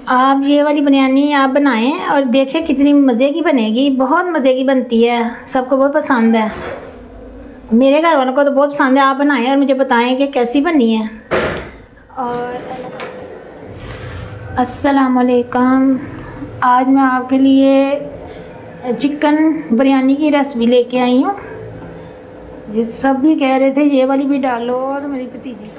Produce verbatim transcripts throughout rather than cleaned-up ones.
आप ये वाली बिरयानी आप बनाएं और देखें कितनी मज़े की बनेगी। बहुत मज़े की बनती है, सबको बहुत पसंद है। मेरे घर वालों को तो बहुत पसंद है। आप बनाएं और मुझे बताएं कि कैसी बनी है। और अस्सलामुअलैकुम, आज मैं आपके लिए चिकन बिरयानी की रेसिपी लेके आई हूँ। ये सब भी कह रहे थे ये वाली भी डालो, और मेरी भतीजी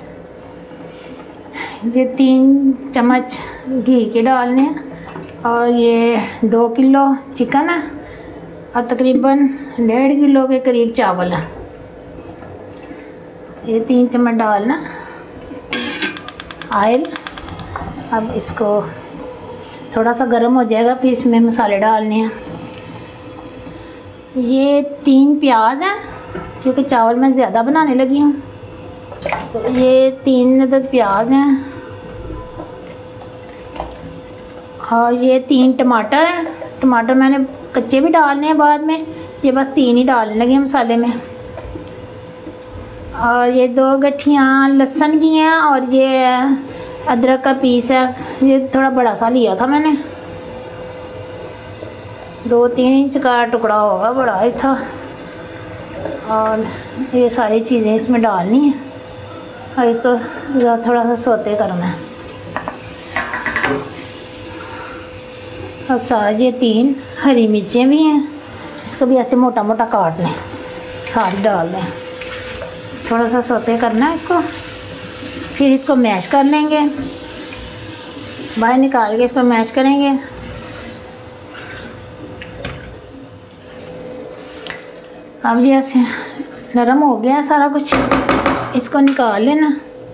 ये तीन चम्मच घी के डालने हैं। और ये दो किलो चिकन है और तकरीबन डेढ़ किलो के करीब चावल है। ये तीन चम्मच डालना ऑयल। अब इसको थोड़ा सा गर्म हो जाएगा, फिर इसमें मसाले डालने हैं। ये तीन प्याज हैं क्योंकि चावल मैं ज़्यादा बनाने लगी हूँ। तो ये तीन अदद प्याज हैं और ये तीन टमाटर हैं। टमाटर मैंने कच्चे भी डालने हैं बाद में, ये बस तीन ही डालने लगे मसाले में। और ये दो गठियाँ लहसुन की हैं और ये अदरक का पीस है। ये थोड़ा बड़ा सा लिया था मैंने, दो तीन इंच का टुकड़ा होगा, बड़ा ही था। और ये सारी चीज़ें इसमें डालनी हैं और इसको थोड़ा सा सौते करना है। और साथ ये तीन हरी मिर्चें भी हैं, इसको भी ऐसे मोटा मोटा काट लें, सारी डाल दें। थोड़ा सा सौते करना है इसको, फिर इसको मैश कर लेंगे। बाहर निकाल के इसको मैश करेंगे। अब ये ऐसे नरम हो गया सारा कुछ, इसको निकाल लेना।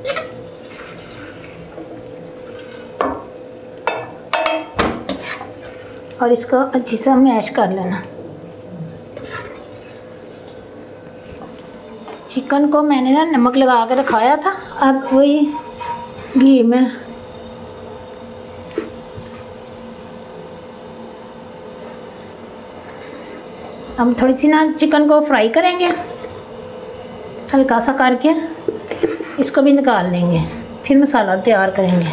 और इसको अच्छी से मैश कर लेना। चिकन को मैंने ना नमक लगा कर रखाया था, अब वही घी में हम थोड़ी सी ना चिकन को फ्राई करेंगे हल्का सा करके, इसको भी निकाल लेंगे, फिर मसाला तैयार करेंगे।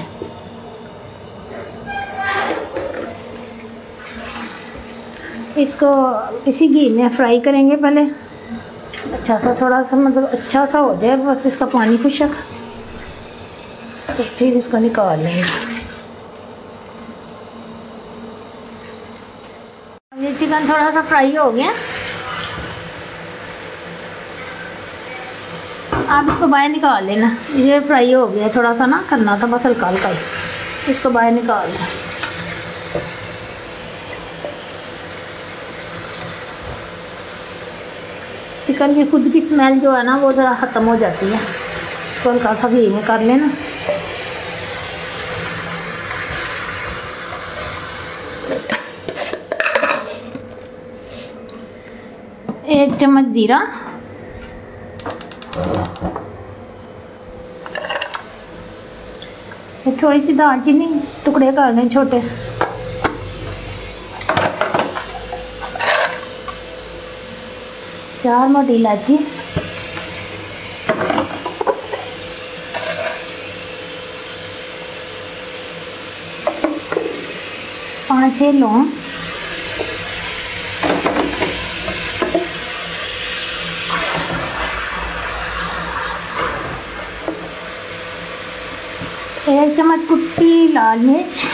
इसको इसी घी में फ्राई करेंगे पहले, अच्छा सा थोड़ा सा मतलब अच्छा सा हो जाए बस इसका पानी खुशक, तो फिर इसको निकाल लेंगे। ये चिकन थोड़ा सा फ्राई हो गया, आप इसको बाहर निकाल लेना। ये फ्राई हो गया, थोड़ा सा ना करना था बस हल्का हल्का, इसको बाहर निकाल लेना। चिकन की खुद की स्मेल जो है ना वो ज़रा ख़त्म हो जाती है। इसको हल्का सा घी में कर लेना। एक चम्मच ज़ीरा, थोड़ी सी दालचीनी टुकड़े कर लें छोटे, चार मोटी इलायची, पाँच छः लौंग, एक चम्मच कुटी लाल मिर्च,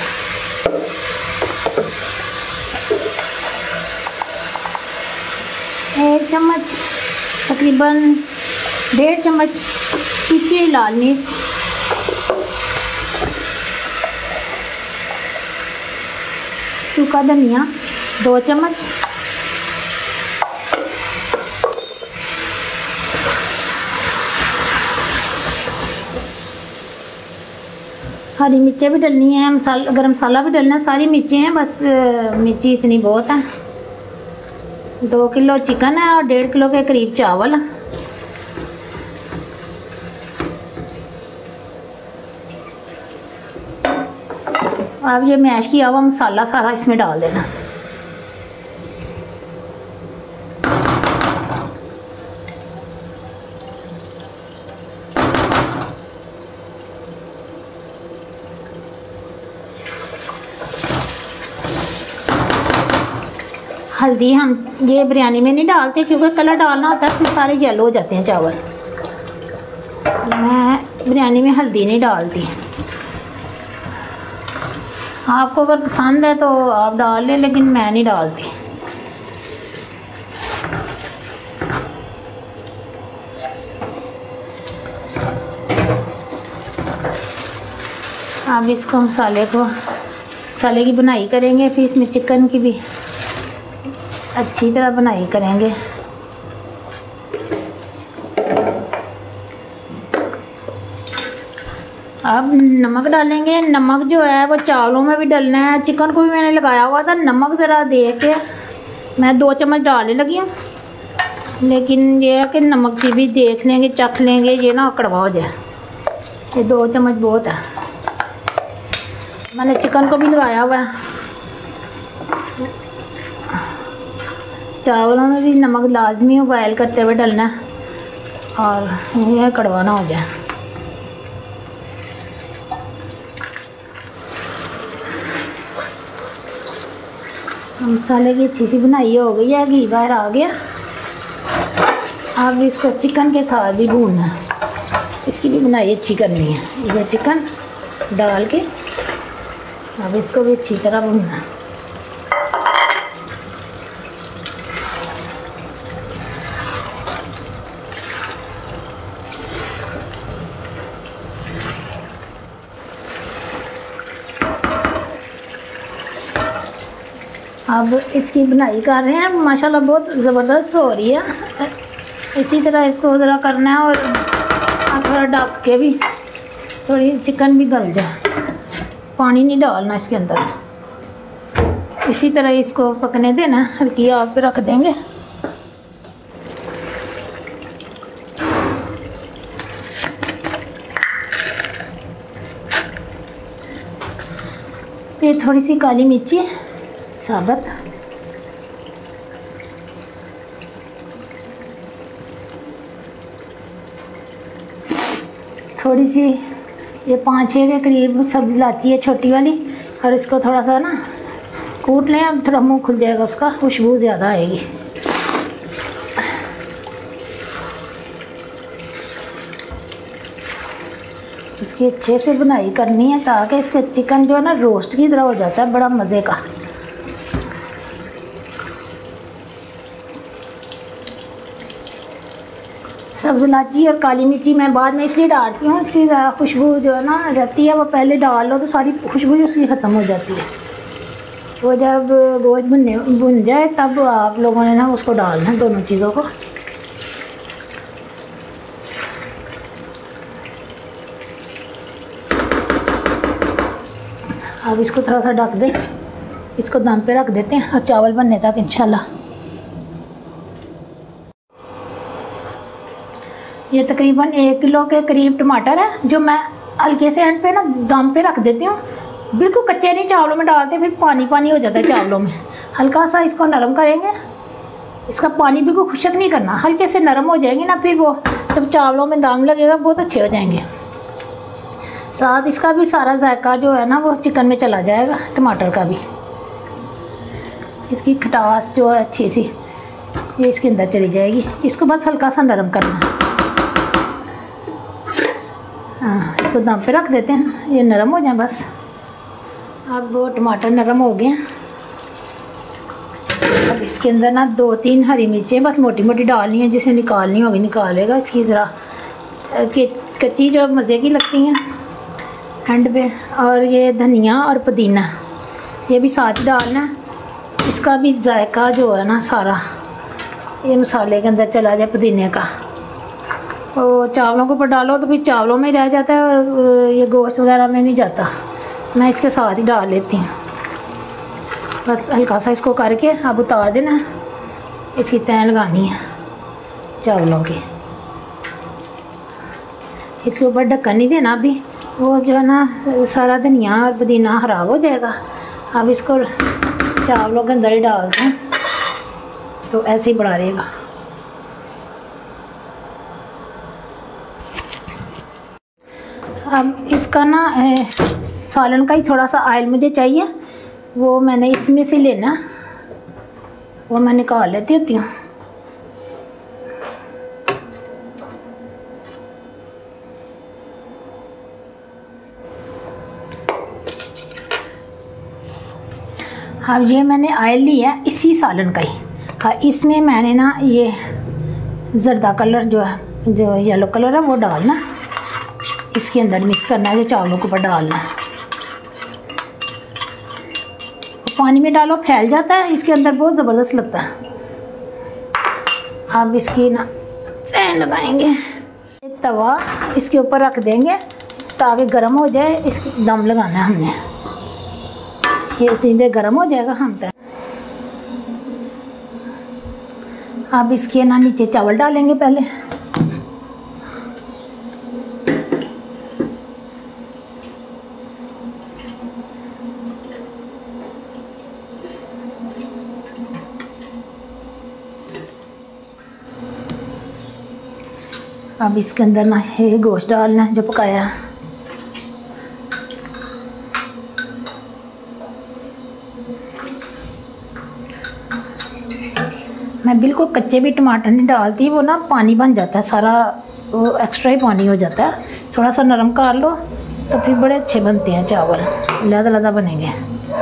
एक चम्मच तकरीबन डेढ़ चम्मच पिसी हुई लाल मिर्च, सूखा धनिया दो चम्मच, हरी मिर्चें भी डलनी है, मसाला गरम मसाला भी डलना है। सारी मिर्चें हैं, बस मिर्ची इतनी बहुत है। दो किलो चिकन है और डेढ़ किलो के करीब चावल है। अब ये मैश किया हुआ मसाला सारा इसमें डाल देना। हल्दी हम ये बिरयानी में नहीं डालते क्योंकि कलर डालना होता है तो सारे येलो हो जाते हैं चावल। मैं बिरयानी में हल्दी नहीं डालती। आपको अगर पसंद है तो आप डाल लें, लेकिन मैं नहीं डालती। अब इसको मसाले को मसाले की बुनाई करेंगे, फिर इसमें चिकन की भी अच्छी तरह बुनाई करेंगे। अब नमक डालेंगे। नमक जो है वो चावलों में भी डालना है, चिकन को भी मैंने लगाया हुआ था। नमक ज़रा देख के मैं दो चम्मच डालने लगी हूँ, लेकिन ये है कि नमक की भी देख लेंगे, चख लेंगे, ये ना कड़वा हो जाए। ये दो चम्मच बहुत है। मैंने चिकन को भी लगाया हुआ है। चावलों में भी नमक लाजमी है, बॉयल करते हुए डालना है और यह कड़वा ना हो जाए। मसाले की अच्छी सी बनाई हो गई है, घी बाहर आ गया। अब इसको चिकन के साथ भी भूनना है, इसकी भी बनाई अच्छी करनी है। ये चिकन डाल के अब इसको भी अच्छी तरह भूनना है। अब इसकी बुनाई कर रहे हैं, माशाल्लाह बहुत ज़बरदस्त हो रही है। इसी तरह इसको ज़रा करना है और अब थोड़ा ढक के भी थोड़ी चिकन भी गल जाए, पानी नहीं डालना इसके अंदर। इसी तरह इसको पकने देना, हल्की आग पे रख देंगे। ये थोड़ी सी काली मिर्ची साबुत, थोड़ी सी ये पाँच छः के करीब सब्ज़ी इलायची है छोटी वाली, और इसको थोड़ा सा ना कूट लें। अब थोड़ा मुंह खुल जाएगा उसका, खुशबू ज़्यादा आएगी। इसकी अच्छे से बुनाई करनी है ताकि इसका चिकन जो है ना रोस्ट की तरह हो जाता है, बड़ा मज़े का। सब्ज़ इलायची और काली मिर्ची मैं बाद में इसलिए डालती हूँ, इसकी खुशबू जो है ना रहती है, वो पहले डाल लो तो सारी खुशबू उसकी ख़त्म हो जाती है। वो जब गोश्त भुनने भुन जाए तब आप लोगों ने ना उसको डालना है, दोनों चीज़ों को। अब इसको थोड़ा सा ढक दें, इसको दम पे रख देते हैं और चावल बनने तक इंशाल्लाह। ये तकरीबन एक किलो के करीब टमाटर है, जो मैं हल्के से एंड पे ना दम पे रख देती हूँ। बिल्कुल कच्चे नहीं चावलों में डालते, फिर पानी पानी हो जाता है चावलों में। हल्का सा इसको नरम करेंगे, इसका पानी बिल्कुल खुशक नहीं करना, हल्के से नरम हो जाएंगे ना, फिर वो जब चावलों में दम लगेगा बहुत अच्छे हो जाएंगे। साथ इसका भी सारा जायका जो है ना वो चिकन में चला जाएगा, टमाटर का भी। इसकी खटास जो है अच्छी सी ये इसके अंदर चली जाएगी। इसको बस हल्का सा नरम करना। हाँ, इसको दम पे रख देते हैं, ये नरम हो जाए बस। अब वो टमाटर नरम हो गए हैं। अब इसके अंदर ना दो तीन हरी मिर्चें बस मोटी मोटी डालनी है, जिसे निकालनी होगी निकालेगा। इसकी ज़रा कच्ची जो मज़े की लगती हैं एंड पे। और ये धनिया और पुदीना ये भी साथ डालना है। इसका भी जायका जो है ना सारा ये मसाले के अंदर चला जाए, पुदीने का। और चावलों के ऊपर डालो तो फिर चावलों में रह जाता है और ये गोश्त वगैरह में नहीं जाता। मैं इसके साथ ही डाल लेती हूँ। बस हल्का सा इसको करके अब उतार देना। इसकी तय लगानी है चावलों की। इसके ऊपर ढक्कन नहीं देना अभी, वो जो है ना सारा धनिया और पुदीना ख़राब हो जाएगा। अब इसको चावलों के अंदर ही डाल दें तो ऐसे ही बढ़ा रहेगा। अब इसका ना सालन का ही थोड़ा सा ऑयल मुझे चाहिए, वो मैंने इसमें से लेना। वो मैं निकाल लेती होती हूँ। हाँ, ये मैंने ऑयल लिया है इसी सालन का ही। हाँ, इसमें मैंने ना ये जर्दा कलर जो है, जो येलो कलर है वो डालना, इसके अंदर मिक्स करना है, जो चावलों के ऊपर डालना है। पानी में डालो फैल जाता है, इसके अंदर बहुत ज़बरदस्त लगता है। अब इसकी ना सैन लगाएंगे, एक तवा इसके ऊपर रख देंगे ताकि गर्म हो जाए। इसकी दम लगाना है हमने, ये इतनी देर गर्म हो जाएगा हम तक। अब इसके ना नीचे चावल डालेंगे पहले। अब इसके अंदर ना ये गोश्त डालना है जो पकाया है। मैं बिल्कुल कच्चे भी टमाटर नहीं डालती, वो ना पानी बन जाता है सारा, वो एक्स्ट्रा ही पानी हो जाता है। थोड़ा सा नरम कर लो तो फिर बड़े अच्छे बनते हैं चावल, लदा लदा बनेंगे।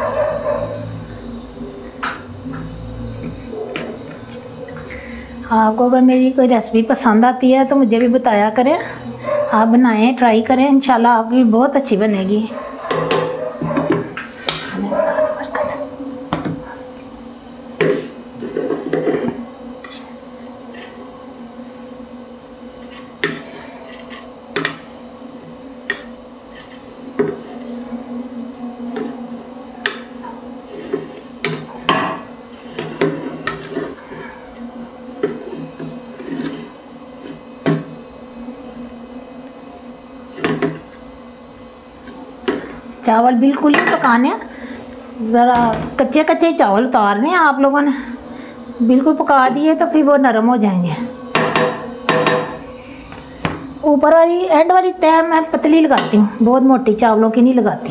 आपको अगर मेरी कोई रेसिपी पसंद आती है तो मुझे भी बताया करें, आप बनाएं, ट्राई करें, इंशाल्लाह आपकी भी बहुत अच्छी बनेगी। चावल बिल्कुल ही पकाने, ज़रा कच्चे कच्चे चावल उतारने हैं आप लोगों ने। बिल्कुल पका दिए तो फिर वो नरम हो जाएंगे। ऊपर वाली एंड वाली तय मैं पतली लगाती हूँ, बहुत मोटी चावलों की नहीं लगाती,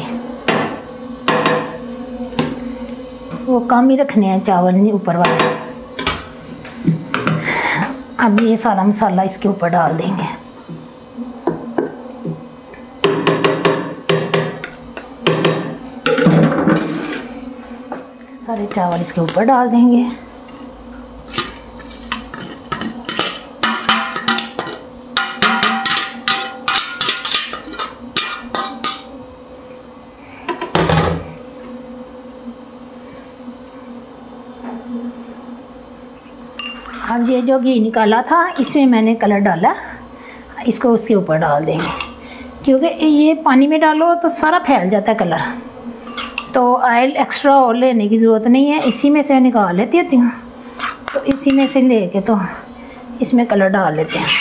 वो कम ही रखने हैं चावल ऊपर वाले। अब ये सारा मसाला इसके ऊपर डाल देंगे। सारे चावल इसके ऊपर डाल देंगे। अब ये जो घी निकाला था इसमें मैंने कलर डाला, इसको उसके ऊपर डाल देंगे, क्योंकि ये पानी में डालो तो सारा फैल जाता है कलर, तो ऑयल एक्स्ट्रा और लेने की ज़रूरत नहीं है, इसी में से निकाल लेती होती हूँ। तो इसी में से लेके तो इसमें कलर डाल लेते हैं,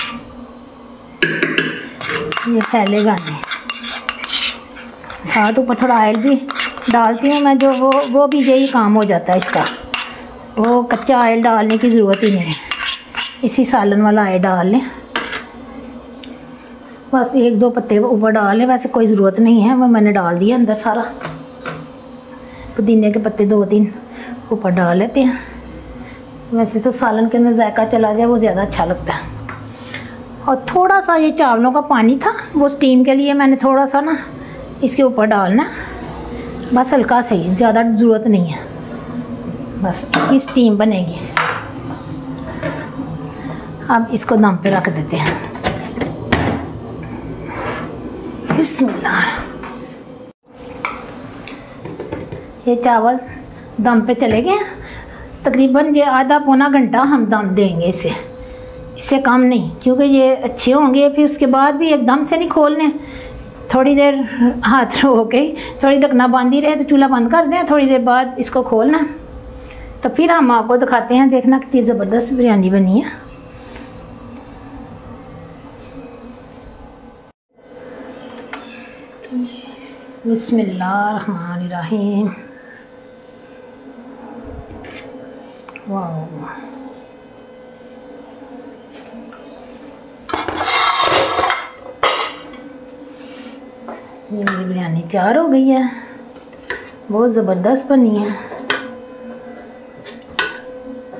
ये फैलेगा नहीं। साथ ऊपर थोड़ा ऑयल भी डालती हूँ मैं, जो वो वो भी यही काम हो जाता है इसका, वो कच्चा ऑयल डालने की ज़रूरत ही नहीं है, इसी सालन वाला ऑयल डाल लें। बस एक दो पत्ते ऊपर डाल लें, वैसे कोई ज़रूरत नहीं है, वो मैंने डाल दिया अंदर सारा। पुदीने के पत्ते दो तीन ऊपर डाल लेते हैं, वैसे तो सालन के अंदर जायका चला जाए वो ज़्यादा अच्छा लगता है। और थोड़ा सा ये चावलों का पानी था वो स्टीम के लिए मैंने थोड़ा सा ना इसके ऊपर डालना, बस हल्का सही, ज़्यादा ज़रूरत नहीं है, बस इसकी स्टीम बनेगी। अब इसको दम पे रख देते हैं। बिस्मिल्लाह। ये चावल दम पे चले गए, तकरीबन ये आधा पौना घंटा हम दम देंगे इसे, इससे कम नहीं, क्योंकि ये अच्छे होंगे। फिर उसके बाद भी एकदम से नहीं खोलने, थोड़ी देर हाथ हो गई, थोड़ी ढकना बंद ही रहे तो चूल्हा बंद कर दें, थोड़ी देर बाद इसको खोलना, तो फिर हम आपको दिखाते हैं। देखना कितनी ज़बरदस्त बिरयानी बनी है। बिस्मिल्लाहिर्रहमानिर्रहीम। वाह, ये मेरी बिरयानी तैयार हो गई है, बहुत ज़बरदस्त बनी है।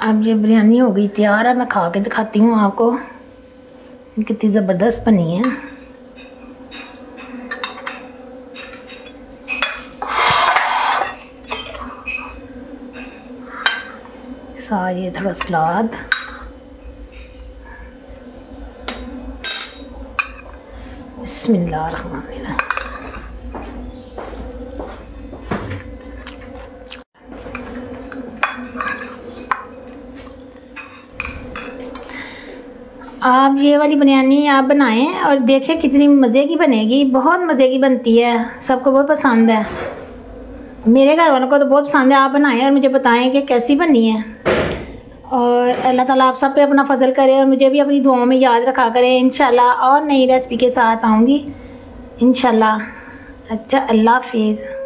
अब ये बिरयानी हो गई तैयार है, मैं खा के दिखाती हूँ आपको कितनी ज़बरदस्त बनी है। साथ ये थोड़ा सलाद, बिस्मिल्लाहिर्रहमानिर्रहीम। आप ये वाली बिरयानी आप बनाएं और देखें कितनी मज़े की बनेगी। बहुत मज़े की बनती है, सबको बहुत पसंद है। मेरे घर वालों को तो बहुत पसंद है। आप बनाएं और मुझे बताएं कि कैसी बनी है। और अल्लाह ताला आप सब पे अपना फजल करे और मुझे भी अपनी दुआओं में याद रखा करें। इंशाल्लाह और नई रेसिपी के साथ आऊँगी इंशाल्लाह। अच्छा, अल्लाह हाफिज़।